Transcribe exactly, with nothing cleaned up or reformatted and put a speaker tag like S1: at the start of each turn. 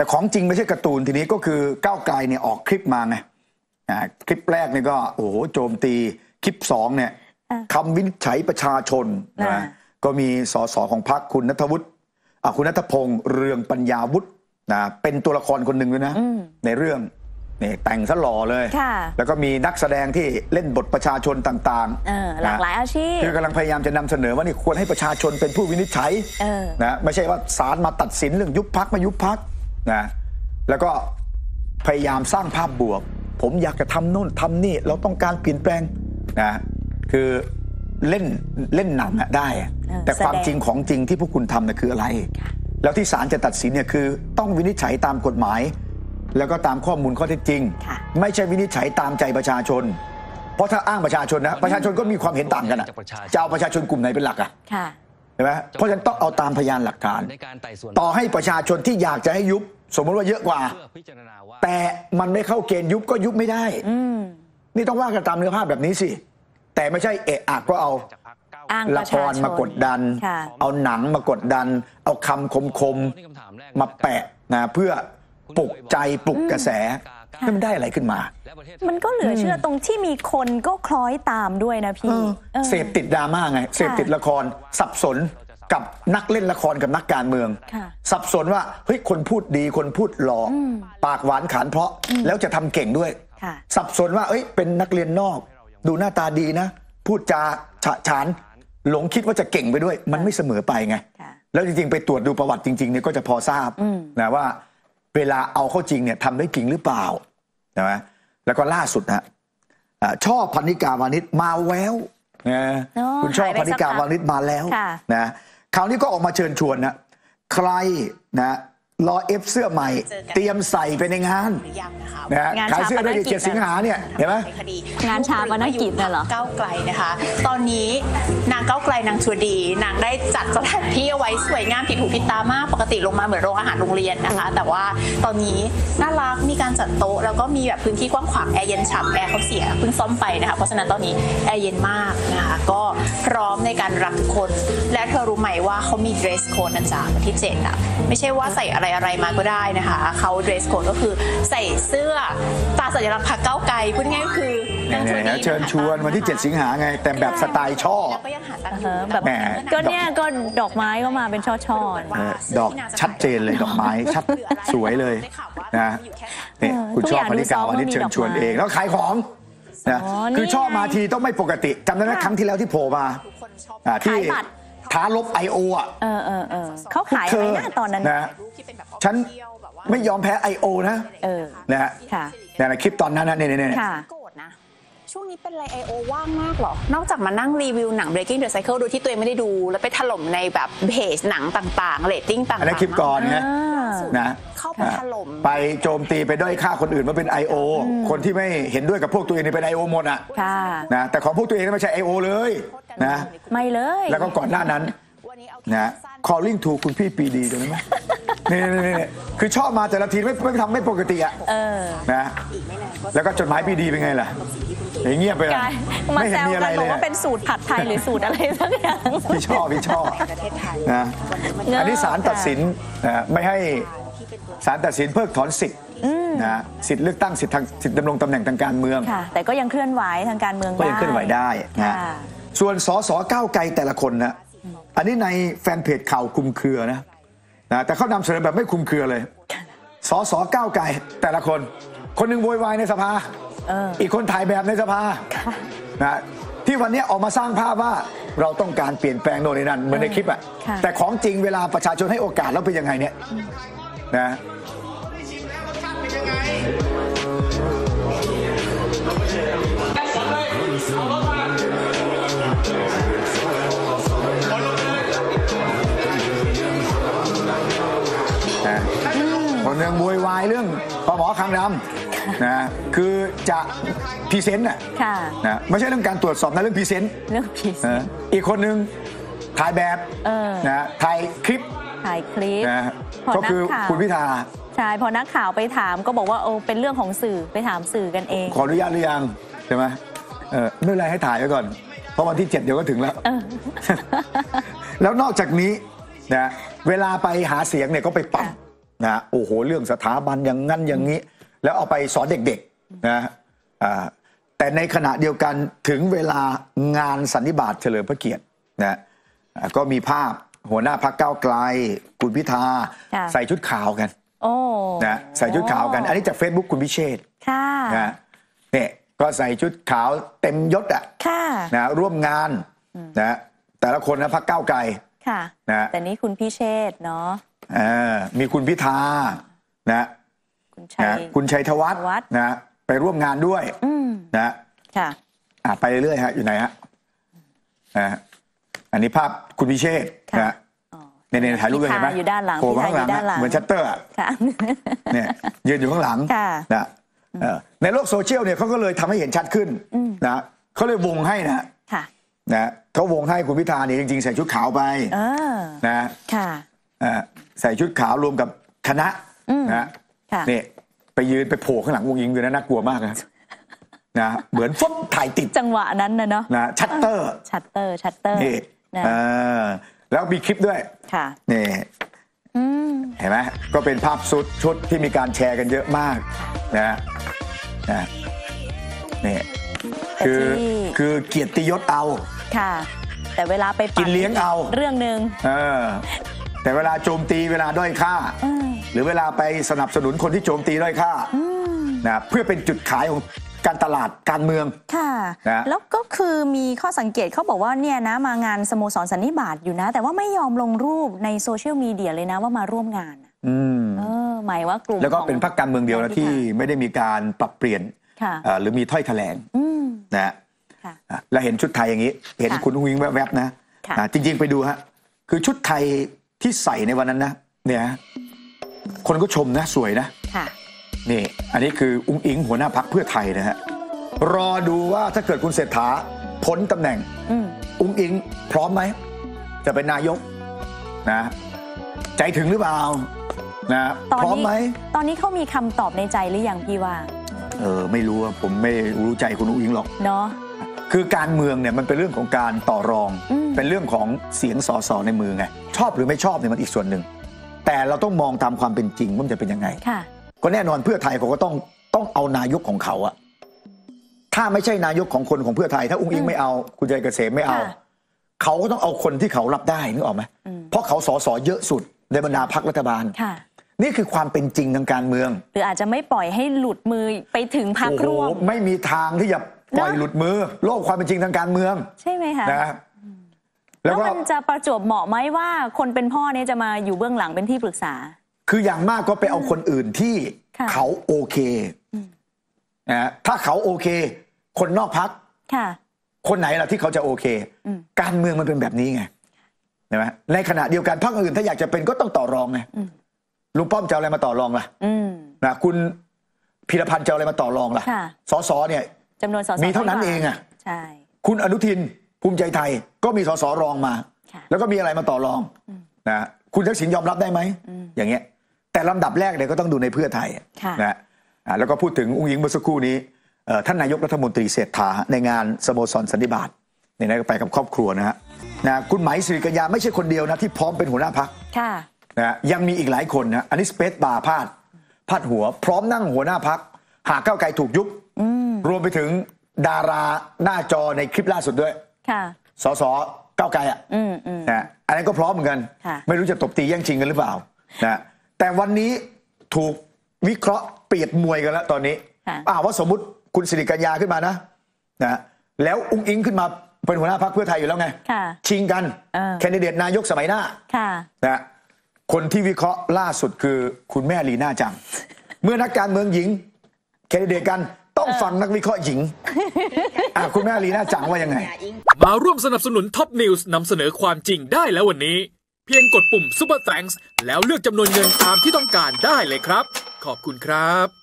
S1: แต่ของจริงไม่ใช่การ์ตูนทีนี้ก็คือก้าวไกลเนี่ยออกคลิปมาไงคลิปแรกเนี่ยก็โอ้โหโจมตีคลิปสองเนี่ยคำวินิจฉัยประชาชนนะก็มีสสของพรรคคุณณัฐวุฒิคุณณัฐพงษ์เรืองปัญญาวุฒินะเป็นตัวละครคนหนึ่งด้วยนะในเรื่องนี่แต่งซะหล่อเลยแล้วก็มีนักแสดงที่เล่นบทประชาชนต่าง
S2: ๆหลากหลายอาชีพ
S1: คือกำลังพยายามจะนำเสนอว่านี่ควรให้ประชาชนเป็นผู้วินิจฉัยนะไม่ใช่ว่าศาลมาตัดสินเรื่องยุบพรรคไม่ยุบพรรคนะแล้วก็พยายามสร้างภาพบวกผมอยากจะทำโน่นทำนี่เราต้องการเปลี่ยนแปลงนะคือเล่นเล่นหนังอะได้แต่ความจริงของจริงที่พวกคุณทำน่ะคืออะไรแล้วที่ศาลจะตัดสินเนี่ยคือต้องวินิจฉัยตามกฎหมายแล้วก็ตามข้อมูลข้อเท็จจริงไม่ใช่วินิจฉัยตามใจประชาชนเพราะถ้าอ้างประชาชนนะประชาชนก็มีความเห็นต่างกันอะจะเอาประชาชนกลุ่มไหนเป็นหลักอะใช่ไหมเพราะฉะนั้นต้องเอาตามพยานหลักฐานต่อให้ประชาชนที่อยากจะให้ยุบสมมติว่าเยอะกว่าแต่มันไม่เข้าเกณฑ์ยุบก็ยุบไม่ได้นี่ต้องว่ากันตามเนื้อผ้าแบบนี้สิแต่ไม่ใช่เอะอะก็เอาละครมากดดันเอาหนังมากดดันเอาคำคมๆมาแปะนะเพื่อปลุกใจปลุกกระแสให้มันได้อะไรขึ้นมา
S2: มันก็เหลือเชื่อตรงที่มีคนก็คล้อยตามด้วยนะพี่
S1: เสพติดดราม่าไงเสพติดละครสับสนกับนักเล่นละครกับนักการเมืองสับสนว่าเฮ้ยคนพูดดีคนพูดหล่อปากหวานขานเพราะแล้วจะทำเก่งด้วยสับสนว่าเอ้ยเป็นนักเรียนนอกดูหน้าตาดีนะพูดจาฉะฉานหลงคิดว่าจะเก่งไปด้วยมันไม่เสมอไปไงแล้วจริงๆไปตรวจดูประวัติจริงๆเนี่ยก็จะพอทราบนะว่าเวลาเอาเข้าจริงเนี่ยทำได้จริงหรือเปล่าใช่ไหมแล้วก็ล่าสุดนะช่อพรรณิกาวานิชมาแววนะคุณช่อพรรณิกาวานิชมาแล้วนะคราวนี้ก็ออกมาเชิญชวนนะใครนะรอเอฟเสื้อใหม่เตรียมใส่ไปในงานนะขายเสื้อได้เจ็ดสิงหาเนี่ยเห็นไหม
S2: งานชาปนกิจน่ะเหรอ
S3: ก้าวไกลนะคะตอนนี้นางก้าวไกลนางชัวดีนางได้จัดสถานที่เอาไว้สวยงามผิดหูผิดตามากปกติลงมาเหมือนโรงอาหารโรงเรียนนะคะแต่ว่าตอนนี้น่ารักมีการจัดโต๊ะแล้วก็มีแบบพื้นที่กว้างขวางแอร์เย็นฉ่ำแอร์เขาเสียเพิ่งซ่อมไปนะคะเพราะฉะนั้นตอนนี้แอร์เย็นมากนะคะก็พร้อมในการรับทุกคนและเธอรู้ไหมว่าเขามี dress code นะจ๊ะวันที่เจ็ดอ่ะไม่ใช่ว่าใส่อะไรอะไรมาก็ได้นะคะเขา dress code ก็คือใส่เสื้อตาสัญลักษณ์พรรคก้าวไกลพูดง่ายก็คือ
S1: เชิญชวนวันที่เจ็ดสิงหาไงแต่แบบสไตล์ช่อ
S2: แบบก็เนี่ยก็ดอกไม้ก็มาเป็นช่อ
S1: ๆดอกชัดเจนเลยดอกไม้ชัดสวยเลยนะนี่คุณช่อพรรณิกาวันนี้เชิญชวนเองแล้วขายของนะคือช่อมาทีต้องไม่ปกติจำได้ไหมครั้งที่แล้วที่โผล่มาที่ท้าลบ ไอ โอ อ่ะ
S2: เออเออเออเขาขายอะไรนะตอนนั้น
S1: นะฉันไม่ยอมแพ้ ไอ โอ นะนะฮะในคลิปตอนนั้นนะเนี่ยเนี่ย
S3: ช่วงนี้เป็นไร ไอ โอ ว่างมากหรอนอกจากมานั่งรีวิวหนัง Breaking the Cycle โดยที่ตัวเองไม่ได้ดูแล้วไปถล่มในแบบเพจหนังต่างๆเรตติ้งต่างๆอัน
S1: นี้คลิปก่อนนะนะ
S3: เข้าไปถล่ม
S1: ไปโจมตีไปด้อยค่าคนอื่นว่าเป็น ไอ โอ คนที่ไม่เห็นด้วยกับพวกตัวเองนี่เป็น ไอ โอ หมดอ่ะนะแต่ของพวกตัวเองไม่ใช่ ไอ โอ เลยนะ
S2: ไม่เลย
S1: แล้วก็ก่อนหน้านั้นนะ calling to คุณพี่ปีดีได้ไหมนี่นี่คือชอบมาแต่ละทีไม่ไม่ทำไม่ปกติอ่ะนะแล้วก็จดหมายปีดีเป็นไงล่ะอย่างเงียบไปเลย
S2: ไม่เห็นมีอะไรเลยว่าเป็นสูตรผัดไทยหรือสูตรอะไรสักอย่าง
S1: พี่ชอบพี่ชอบนะอันนี้ศาลตัดสินนะไม่ให้ศาลตัดสินเพิกถอนสิทธิ์นะสิทธิ์เลือกตั้งสิทธิ์ทางสิทธิ์ดำรงตำแหน่งทางการเมือง
S2: แต่ก็ยังเคลื่อนไหวทางการเมือง
S1: ก็ยังเคลื่อนไหวได้นะส่วนสสก้าวไกลแต่ละคนนะอันนี้ในแฟนเพจข่าวคลุมเครือนะนะแต่เขานำเสนอแบบไม่คลุมเครือเลยสสก้าวไกลแต่ละคนคนหนึ่งโวยวายในสภาอีกคนถ่ายแบบในสภานะที่วันนี้ออกมาสร้างภาพว่าเราต้องการเปลี่ยนแปลงโน่นนี่นั่นเหมือนในคลิปอะแต่ของจริงเวลาประชาชนให้โอกาสแล้วเป็นยังไงเนี่ยนะคนหนึ่งโวยวายเรื่องปหมอคางดำนะคือจะพรีเซนต์น่ะนะไม่ใช่เรื่องการตรวจสอบนะเรื่องพรีเซนต์
S2: เรื่องพรีเซนต์
S1: อีกคนหนึ่งถ่ายแบบนะถ่ายคลิป
S2: ถ่ายคลิป
S1: นะก็คือคุณพิธา
S2: ใช่พอนักข่าวไปถามก็บอกว่าโอ้เป็นเรื่องของสื่อไปถามสื่อกันเอง
S1: ขออนุญาตหรือยังใช่ไหมเออไม่เป็นไรให้ถ่ายไว้ก่อนเพราะวันที่เจ็ดเดี๋ยวก็ถึงแล้วแล้วนอกจากนี้นะเวลาไปหาเสียงเนี่ยก็ไปปั๊มนะโอ้โหเรื่องสถาบันอย่างงั้นอย่างนี้แล้วเอาไปสอนเด็กๆนะแต่ในขณะเดียวกันถึงเวลางานสันนิบาตเฉลิมพระเกียรตินะก็มีภาพหัวหน้าพรรคก้าวไกลคุณพิธาใส่ชุดขาวกัน
S2: โอ้
S1: นะใส่ชุดขาวกันอันนี้จาก Facebook คุณพิเชษฐ์
S2: ค่ะ
S1: นะเนี่ยก็ใส่ชุดขาวเต็มยศอ่ะนะร่วมงานนะแต่ละคนนะพรรคก้าวไกล
S2: ค่ะนะแต่นี้คุณพิเชษฐ์เนาะ
S1: มีคุณพิธานะคุณชัยคุณชัยธวัฒน์นะไปร่วมงานด้วยนะ
S2: ค่ะ
S1: ไปเรื่อยๆฮะอยู่ไหนฮะนะอันนี้ภาพคุณพิเชษฐ์นะในในถ่ายรูปเลยเห็นไหม
S2: อยู่ด้านหลัง
S1: โผล่ข้างหลังเหมือนชัตเตอร์เนี่ยยืนอยู่ข้างหลังนะในโลกโซเชียลเนี่ยเขาก็เลยทำให้เห็นชัดขึ้นนะเขาเลยวงให้นะนะเขาวงให้คุณพิธาเนี่ยจริงๆใส่ชุดขาวไปนะใส่ชุดขาวรวมกับคณะนะนี่ไปยืนไปโผล่ข้างหลังวงยิงอยู่นะน่ากลัวมากนะนะเหมือนฟุ๊บถ่ายติด
S2: จังหวะนั้นนะเนาะ
S1: นะชัตเตอร์
S2: ชัตเตอร์ชัตเตอร์
S1: นี่แล้วมีคลิปด้วย
S2: ค่ะ
S1: นี่เห็นไหมก็เป็นภาพชุดชุดที่มีการแชร์กันเยอะมากนะนะนี่คือคือเกียรติยศเอา
S2: ค่ะแต่เวลาไป
S1: กินเลี้ยงเอา
S2: เรื่องหนึ่ง
S1: เออแต่เวลาโจมตีเวลาด้อยค่าหรือเวลาไปสนับสนุนคนที่โจมตีด้อยค่านะเพื่อเป็นจุดขายของการตลาดการเมือง
S2: ค่ะนะแล้วก็คือมีข้อสังเกตเขาบอกว่าเนี่ยนะมางานสโมสรสันนิบาตอยู่นะแต่ว่าไม่ยอมลงรูปในโซเชียลมีเดียเลยนะว่ามาร่วมงาน
S1: อืม
S2: เออหมายว่ากลุ่ม
S1: แล้วก็เป็นพรรคการเมืองเดียวนะที่ไม่ได้มีการปรับเปลี่ยนหรือมีถ้อยแถลงนะแล้วเห็นชุดไทยอย่างนี้เห็นคุณวิงแวบๆนะจริงๆไปดูฮะคือชุดไทยที่ใส่ในวันนั้นนะเนี่ยคนก็ชมนะสวยนะนี่อันนี้คืออุ้งอิงหัวหน้าพรรคเพื่อไทยนะฮะรอดูว่าถ้าเกิดคุณเศรษฐาพ้นตำแหน่งอุ้งอิงพร้อมไหมจะเป็นนายกนะใจถึงหรือเปล่านะพร้อมไหม
S2: ตอนนี้เขามีคำตอบในใจหรือยังพี่ว่า
S1: เออไม่รู้ผมไม่รู้ใจคุณอุ้งอิงหรอก
S2: เนาะ
S1: คือการเมืองเนี่ยมันเป็นเรื่องของการต่อรองเป็นเรื่องของเสียงสสในมือไงชอบหรือไม่ชอบเนี่ยมันอีกส่วนหนึ่งแต่เราต้องมองตามความเป็นจริงว่ามันจะเป็นยังไงก็แน่นอนเพื่อไทยเขาก็ต้องต้องเอานายกของเขาอะถ้าไม่ใช่นายกของคนของเพื่อไทยถ้าอุ้งอิงไม่เอาคุณชัยเกษมไม่เอาเขาก็ต้องเอาคนที่เขารับได้นึกออกไหมเพราะเขาสสเยอะสุดในบรรดาพรรครัฐบาลนี่คือความเป็นจริงทางการเมือง
S2: หรืออาจจะไม่ปล่อยให้หลุดมือไปถึงพรรคร่วม
S1: ไม่มีทางที่จะปล่อยหลุดมือโลกความเป็นจริงทางการเมือง
S2: ใช่ไหมคะ
S1: นะ
S2: แล้วมันจะประจวบเหมาะไหมว่าคนเป็นพ่อเนี่ยจะมาอยู่เบื้องหลังเป็นที่ปรึกษา
S1: คืออย่างมากก็ไปเอาคนอื่นที่เขาโอเคนะถ้าเขาโอเคคนนอกพรรคคนไหนล่ะที่เขาจะโอเคการเมืองมันเป็นแบบนี้ไงใช่ไหมในขณะเดียวกันพรรคอื่นถ้าอยากจะเป็นก็ต้องต่อรองไงลุงป้อมจะอะไรมาต่อรองล่ะนะคุณพีรพันธ์จะอะไรมาต่อรองล่ะสสเนี่ย
S2: จำนวนสส
S1: มีเท่านั้นเองอ่ะ
S2: ใช่
S1: คุณอนุทินภูมิใจไทยก็มีสสรองมาแล้วก็มีอะไรมาต่อรองนะคุณทักษิณยอมรับได้ไหมอย่างเงี้ยแต่ลำดับแรกเนี่ยก็ต้องดูในเพื่อไทยนะแล้วก็พูดถึงอุ้งอิงเมื่อสักครู่นี้ท่านนายกรัฐมนตรีเศรษฐาในงานสโมสรสันนิบาตเนี่ยนะก็ไปกับครอบครัวนะฮะนะคุณไหมสิริกัญญาไม่ใช่คนเดียวนะที่พร้อมเป็นหัวหน้าพรรคนะยังมีอีกหลายคนนะอันนี้สเปซบาร์พาดพาดหัวพร้อมนั่งหัวหน้าพรรคหากก้าวไกลถูกยุบรวมไปถึงดาราหน้าจอในคลิปล่าสุดด้วยสสก้าวไกลอ่ะนะอันนั้นก็พร้อมเหมือนกันไม่รู้จะตบตีแย่งชิงกันหรือเปล่านะแต่วันนี้ถูกวิเคราะห์เปรียบมวยกันแล้วตอนนี้อ่าว่าสมมุติคุณสิริกัญญาขึ้นมานะนะแล้วอุ้งอิงขึ้นมาเป็นหัวหน้าพรรคเพื่อไทยอยู่แล้วไงชิงกันแคนดิเดตนายกสมัยหน้านะคนที่วิเคราะห์ล่าสุดคือคุณแม่ลีน่าจังเมื่อนักการเมืองหญิงแคนดิเดตกันต้องฟังนักวิเคราะห์หญิงคุณแม่ลีน่าจังว่ายังไง
S4: มาร่วมสนับสนุนท็อปนิวส์นำเสนอความจริงได้แล้ววันนี้เพียงกดปุ่ม Super Thanks แล้วเลือกจำนวนเงินตามที่ต้องการได้เลยครับขอบคุณครับ